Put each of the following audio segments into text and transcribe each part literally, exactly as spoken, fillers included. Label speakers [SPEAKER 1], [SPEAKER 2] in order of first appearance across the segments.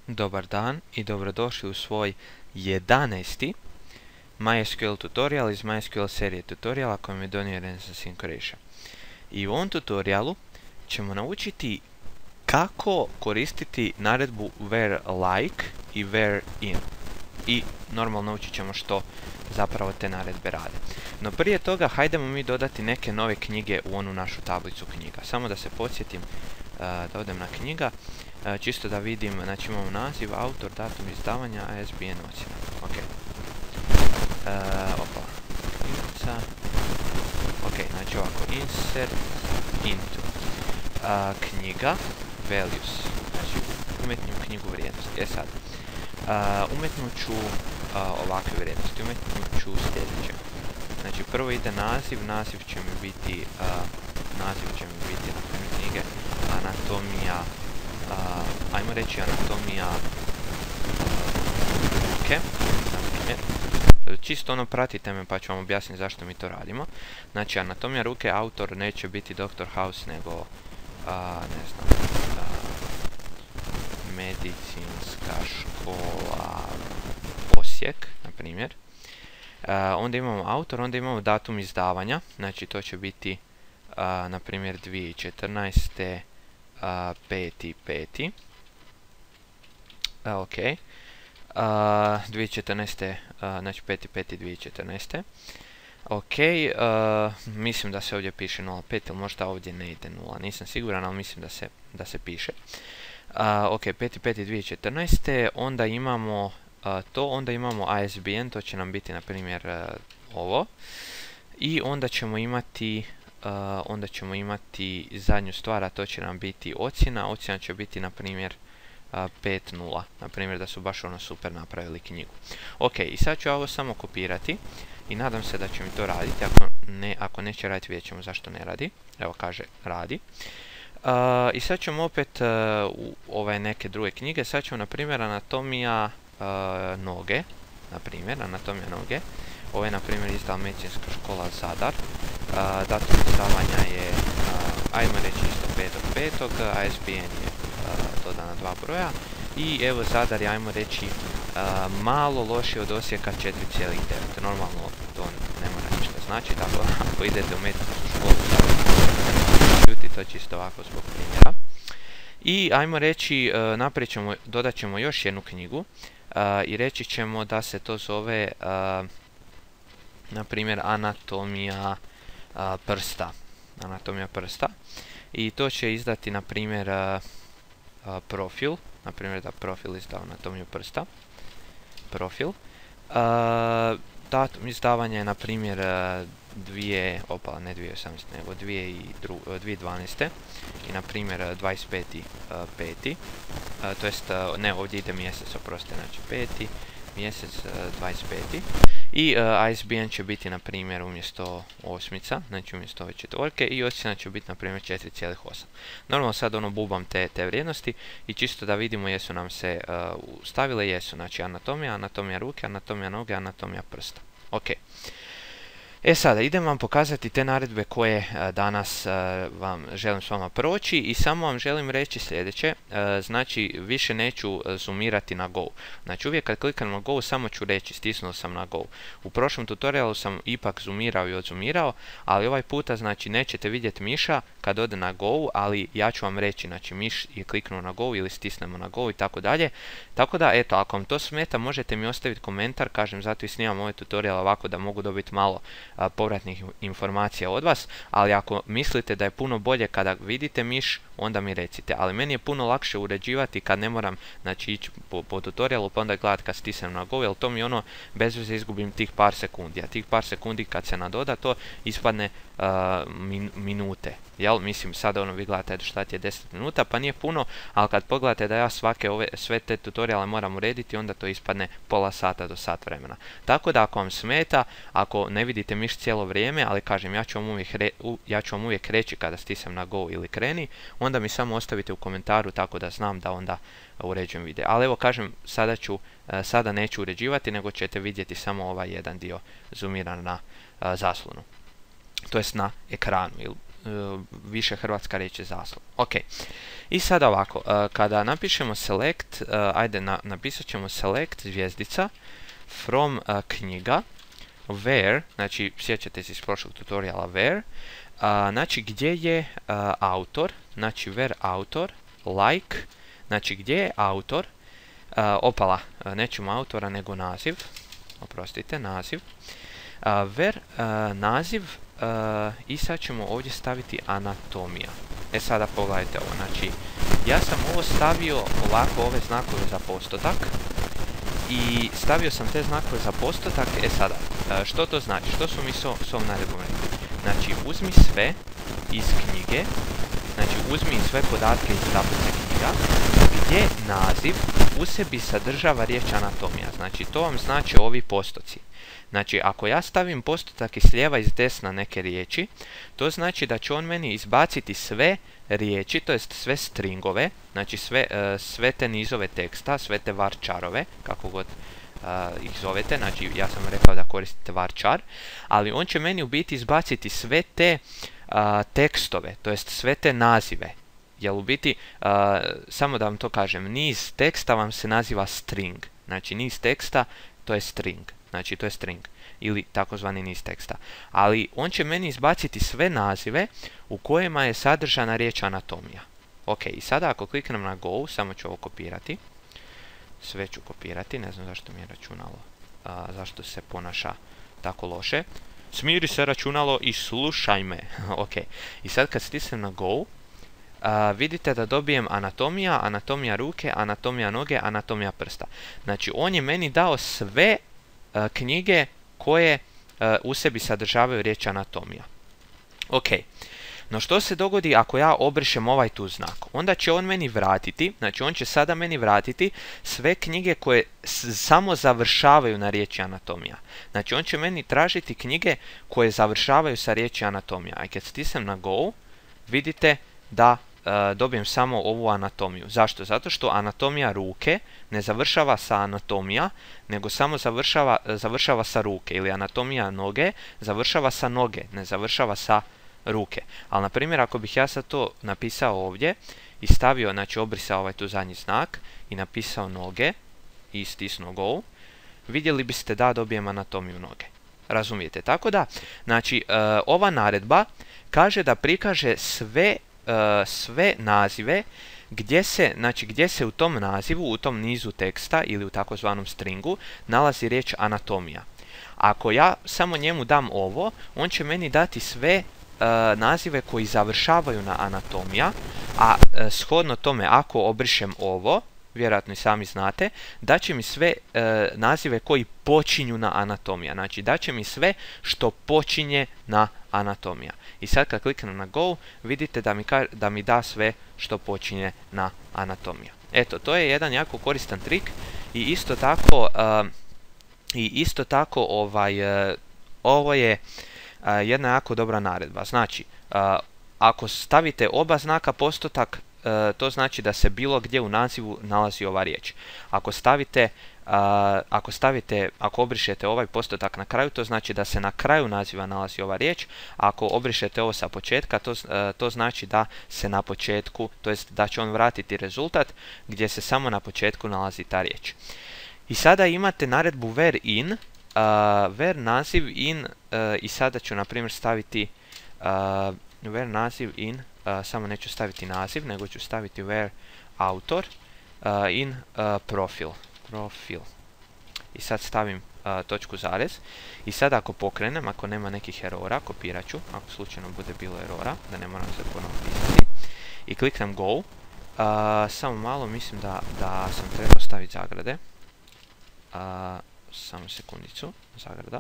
[SPEAKER 1] Dobar dan i dobrodošli u svoj jedanaesti MySQL tutorial iz MySQL serije tutoriala kojem je donio Renzo Sinkoreša. I u ovom tutorialu ćemo naučiti kako koristiti naredbu where like i where in. I normalno naučit ćemo što zapravo te naredbe rade. No prije toga hajdemo mi dodati neke nove knjige u onu našu tablicu knjiga. Samo da se podsjetim da odem na knjiga. Čisto da vidim, znači imamo naziv, autor, datum izdavanja, I S B N ocjena. Ok. Uh, opa. Knjigica. Ok, znači ovako. Insert into. Uh, knjiga. Values. Znači umetnju knjigu vrijednosti. E sad. Uh, umetnut ću uh, ovakve vrijednosti. Umetnut ću sljedeće. Znači prvo ide naziv. Naziv će mi biti, uh, naziv će mi biti na primjer knjige Anatomija. Uh, ajmo reći anatomija ruke, na primjer. Čisto ono pratite me pa ću vam objasniti zašto mi to radimo. Znači anatomija ruke, autor neće biti doktor House nego, uh, ne znam, uh, medicinska škola Osijek, na primjer. Uh, onda imamo autor, onda imamo datum izdavanja, znači to će biti, uh, na primjer, dvije tisuće četrnaeste. Uh, peti, peti. Uh, ok. Uh, dvije tisuće četrnaeste. Uh, znači peti, peti, dvije tisuće četrnaeste. Ok. Uh, mislim da se ovdje piše nula pet ili možda ovdje ne ide nula. Nisam siguran, ali mislim da se, da se piše. Uh, ok, peti, peti, dvije tisuće četrnaeste. Onda imamo uh, to. Onda imamo I S B N. To će nam biti, na primjer, uh, ovo. I onda ćemo imati... Uh, onda ćemo imati zadnju stvar, a to će nam biti ocjena. Ocjena će biti, na primjer, uh, pet nula. Na primjer, da su baš ono super napravili knjigu. Ok, i sad ću ovo samo kopirati i nadam se da će mi to raditi. Ako, ne, ako neće raditi, vidjet ćemo zašto ne radi. Evo, kaže radi. Uh, I sad ćemo opet uh, u ove neke druge knjige. Sad ćemo, na primjer, anatomija uh, noge. Na primjer, anatomija noge. Ovo je, na primjer, izdala medicinska škola Zadar. Uh, datum izdavanja je, uh, ajmo reći isto petog petog. I S B N je uh, dodana dva broja. I evo Zadar je, ajmo reći, uh, malo lošije od Osijeka četiri zarez devet. Normalno to ne mora ništa znači, tako ako idete u medicinsku školu Zadar, to čisto ovako zbog primjera. I ajmo reći, uh, napravit ćemo, dodat ćemo još jednu knjigu uh, i reći ćemo da se to zove... Uh, na primjer anatomija a, prsta. Anatomija prsta. I to će izdati, na primjer, a, a, profil. Na primjer da profil izda anatomiju prsta. Profil. A, datum izdavanja je, na primjer, dvije, opa, ne dvije tisuće osamnaeste, nego dvije tisuće dvanaeste. I, na primjer, dvadeset peti peti. To jest, ne, ovdje ide mjesec, oprostite, znači peti. Mjesec dvadeset peti. I uh, I S B N će biti, na primjer, umjesto osmica, znači umjesto ove četvorke, i ocjena će biti, na primjer, četiri zarez osam. Normalno sad ono bubam te, te vrijednosti i čisto da vidimo jesu nam se uh, stavile, jesu, znači anatomija, anatomija ruke, anatomija noge, anatomija prsta. Ok. E sada, idem vam pokazati te naredbe koje uh, danas uh, vam želim s vama proći i samo vam želim reći sljedeće, uh, znači više neću uh, zoomirati na Go. Znači uvijek kad klikam na Go samo ću reći stisnuo sam na Go. U prošlom tutorialu sam ipak zoomirao i odzoomirao, ali ovaj puta znači nećete vidjeti miša kad ode na Go, ali ja ću vam reći, znači miš je kliknuo na Go ili stisnemo na Go i tako dalje. Tako da, eto, ako vam to smeta možete mi ostaviti komentar, kažem, zato i snimam ovaj tutorial ovako da mogu dobiti malo A, povratnih informacija od vas, ali ako mislite da je puno bolje kada vidite miš, onda mi recite. Ali meni je puno lakše uređivati kad ne moram, znači, ići po, po tutorialu pa onda gledati kad stisnem na Go, jer to mi ono bez veze izgubim tih par sekundi, a tih par sekundi kad se nadoda to ispadne uh, min, minute. Jel, mislim, sada ono vi gledate šta ti je deset minuta, pa nije puno, ali kad pogledate da ja svake ove, sve te tutoriale moram urediti, onda to ispadne pola sata do sat vremena. Tako da ako vam smeta, ako ne vidite miš cijelo vrijeme, ali kažem, ja ću vam uvijek, re, u, ja ću vam uvijek reći kada stisnem na Go ili kreni, onda mi samo ostavite u komentaru tako da znam da onda uređujem video. Ali evo kažem, sada, ću, sada neću uređivati, nego ćete vidjeti samo ovaj jedan dio zoomiran na zaslonu. To jest na ekranu. više hrvatska riječ je zaslov. Ok. I sada ovako, uh, kada napišemo select, uh, ajde na, napisat ćemo select zvjezdica from uh, knjiga where, znači sjećate se iz prošlog tutoriala where, uh, znači gdje je uh, autor, znači where autor, like, znači gdje je autor, uh, opala, uh, nećemo autora nego naziv, oprostite, naziv, uh, where uh, naziv, uh, i sad ćemo ovdje staviti anatomija. E sada pogledajte ovo, znači ja sam ovo stavio ovako, ove znakove za postotak i stavio sam te znakove za postotak. E sada, uh, što to znači, što su mi s ovom naredbom rekli? Znači uzmi sve iz knjige, znači uzmi sve podatke iz tablice knjiga gdje naziv u sebi sadržava riječ anatomija. Znači to vam znači ovi postoci. Znači ako ja stavim postotak iz lijeva i iz desna neke riječi, to znači da će on meni izbaciti sve riječi, to jest sve stringove, znači sve, uh, sve te nizove teksta, sve te varčarove, kako god uh, ih zovete, znači ja sam rekao da koristite varčar, ali on će meni u biti izbaciti sve te uh, tekstove, to jest sve te nazive. Jer u biti, uh, samo da vam to kažem, niz teksta vam se naziva string. Znači niz teksta to je string. Znači to je string ili takozvani niz teksta. Ali on će meni izbaciti sve nazive u kojima je sadržana riječ anatomija. Ok, i sada ako kliknem na go, samo ću ovo kopirati. Sve ću kopirati, ne znam zašto mi je računalo, a, zašto se ponaša tako loše. Smiri se računalo i slušaj me. Ok, i sad kad stisnem na go, a, vidite da dobijem anatomija, anatomija ruke, anatomija noge, anatomija prsta. Znači on je meni dao sve a, knjige koje uh, u sebi sadržavaju riječ anatomija. Ok, no što se dogodi ako ja obrišem ovaj tu znak? Onda će on meni vratiti, znači on će sada meni vratiti sve knjige koje samo završavaju na riječi anatomija. Znači on će meni tražiti knjige koje završavaju sa riječi anatomija. A kad stisnem na go, vidite da Uh, dobijem samo ovu anatomiju. Zašto? Zato što anatomija ruke ne završava sa anatomija, nego samo završava, završava sa ruke. Ili anatomija noge završava sa noge, ne završava sa ruke. Ali, na primjer, ako bih ja sad to napisao ovdje i stavio, znači obrisao ovaj tu zadnji znak i napisao noge i stisnuo go, vidjeli biste da dobijem anatomiju noge. Razumijete? Tako da, znači, uh, ova naredba kaže da prikaže sve Uh, sve nazive gdje se, znači gdje se u tom nazivu, u tom nizu teksta ili u takozvanom stringu nalazi riječ anatomija. Ako ja samo njemu dam ovo, on će meni dati sve uh, nazive koji završavaju na anatomija, a uh, shodno tome ako obrišem ovo, vjerojatno i sami znate, daće mi sve e, nazive koji počinju na anatomija. Znači daće mi sve što počinje na anatomija. I sad kad kliknem na go, vidite da mi, ka, da mi da sve što počinje na anatomija. Eto, to je jedan jako koristan trik i isto tako, uh, i isto tako ovaj, uh, ovo je uh, jedna jako dobra naredba. Znači, uh, ako stavite oba znaka postotak, Uh, to znači da se bilo gdje u nazivu nalazi ova riječ. Ako stavite, uh, ako stavite, ako obrišete ovaj postotak na kraju, to znači da se na kraju naziva nalazi ova riječ. A ako obrišete ovo sa početka, to, uh, to znači da se na početku, to jest da će on vratiti rezultat gdje se samo na početku nalazi ta riječ. I sada imate naredbu where in, uh, where naziv in, uh, i sada ću na primjer staviti uh, where naziv in, Uh, samo neću staviti naziv, nego ću staviti where autor uh, in uh, profil. profil. I sad stavim uh, točku zarez. I sad ako pokrenem, ako nema nekih erora, kopirat ću, ako slučajno bude bilo erora, da ne moram se ponovno pisati. I kliknem go. Uh, samo malo, mislim da, da sam trebao staviti zagrade. Uh, samo sekundicu, zagrada.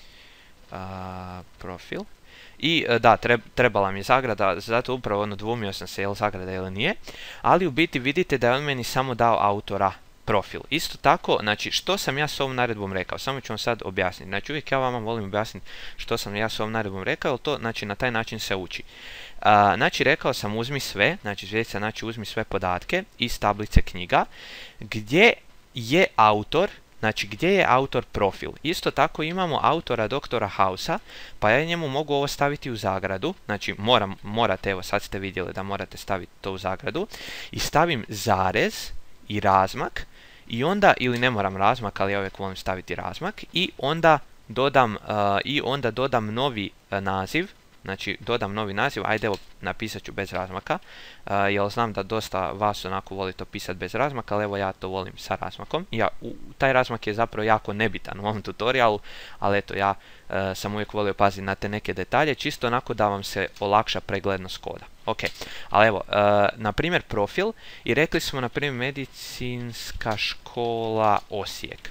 [SPEAKER 1] Uh, profil. I da, trebala mi je zagrada, zato upravo ono dvumio sam se je li zagrada ili nije, ali u biti vidite da je on meni samo dao autora profil. Isto tako, znači što sam ja s ovom naredbom rekao, samo ću vam sad objasniti. Znači uvijek ja vama volim objasniti što sam ja s ovom naredbom rekao, ali to znači na taj način se uči. A, znači rekao sam uzmi sve, znači zvjezdica, znači uzmi sve podatke iz tablice knjiga, gdje je autor znači gdje je autor profil. Isto tako imamo autora doktora Housea, pa ja njemu mogu ovo staviti u zagradu, znači moram, morate, evo sad ste vidjeli da morate staviti to u zagradu, i stavim zarez i razmak, i onda, ili ne moram razmak, ali ja uvijek volim staviti razmak, i onda dodam, uh, i onda dodam novi uh, naziv, znači dodam novi naziv, ajde evo napisat ću bez razmaka, uh, jer znam da dosta vas onako voli to pisati bez razmaka, ali evo ja to volim sa razmakom. Ja, u, taj razmak je zapravo jako nebitan u ovom tutorialu, ali eto ja uh, sam uvijek volio paziti na te neke detalje, čisto onako da vam se olakša preglednost koda. Ok, ali evo, uh, na primjer profil, i rekli smo na primjer Medicinska škola Osijek.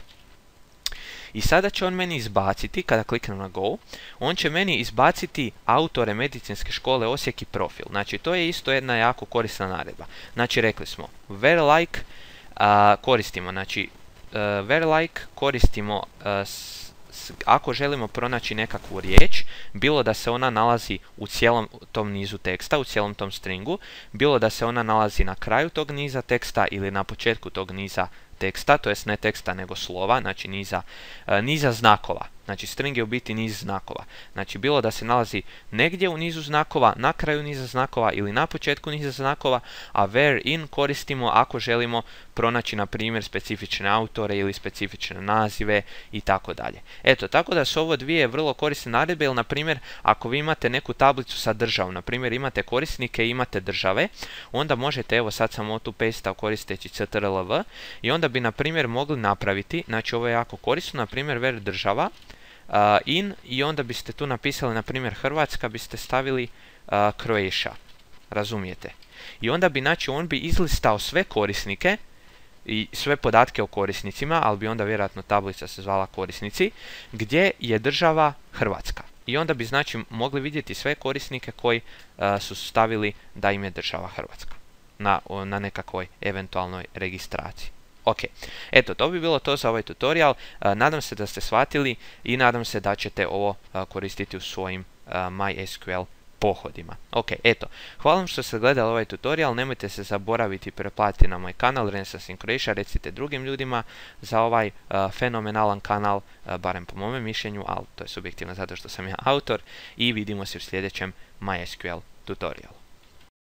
[SPEAKER 1] I sada će on meni izbaciti, kada kliknem na Go, on će meni izbaciti autore Medicinske škole Osijek i profil. Znači, to je isto jedna jako korisna naredba. Znači, rekli smo, where like uh, koristimo, znači, uh, where like koristimo uh, s, s, ako želimo pronaći nekakvu riječ, bilo da se ona nalazi u cijelom tom nizu teksta, u cijelom tom stringu, bilo da se ona nalazi na kraju tog niza teksta ili na početku tog niza teksta, to jest ne teksta nego slova, znači niza, uh, niza znakova. Znači string je u biti niz znakova. Znači bilo da se nalazi negdje u nizu znakova, na kraju niza znakova ili na početku niza znakova, a where in koristimo ako želimo pronaći na primjer specifične autore ili specifične nazive i tako dalje. Eto, tako da su ovo dvije vrlo korisne naredbe, ili na primjer ako vi imate neku tablicu sa državom, na primjer imate korisnike i imate države, onda možete, evo sad sam ovo tu pastao koristeći ctrl v, i onda bi na primjer mogli napraviti, znači ovo je jako korisno, na primjer where država, Uh, in, i onda biste tu napisali, na primjer Hrvatska, biste stavili uh, Croatia, razumijete? I onda bi, znači, on bi izlistao sve korisnike i sve podatke o korisnicima, ali bi onda vjerojatno tablica se zvala korisnici, gdje je država Hrvatska. I onda bi, znači, mogli vidjeti sve korisnike koji uh, su stavili da im je država Hrvatska na, na nekakvoj eventualnoj registraciji. Ok, eto, to bi bilo to za ovaj tutorial. Uh, nadam se da ste shvatili i nadam se da ćete ovo uh, koristiti u svojim uh, MySQL pohodima. Ok, eto, hvala vam što ste gledali ovaj tutorial, nemojte se zaboraviti preplatiti na moj kanal Renaissance in Croatia, recite drugim ljudima za ovaj uh, fenomenalan kanal, uh, barem po mome mišljenju, ali to je subjektivno zato što sam ja autor, i vidimo se u sljedećem MySQL tutorialu.